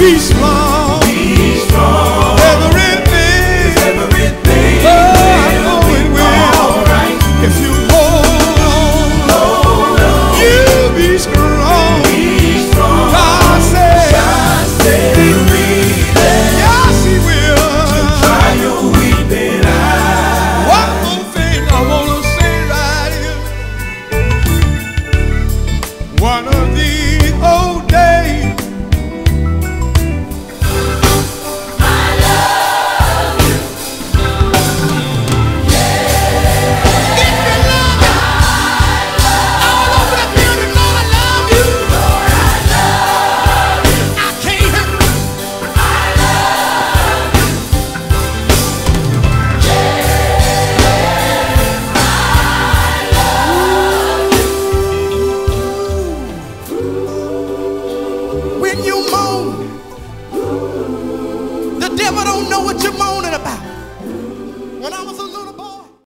Be strong. Be strong. Everything. Everything. Oh, I know it will. All right. If you hold on, you be strong. Be strong. God said He'll be there. yes, He will. Dry your weeping eyes. One more thing I wanna say right here. One of these old days, when you moan, the devil don't know what you're moaning about. When I was a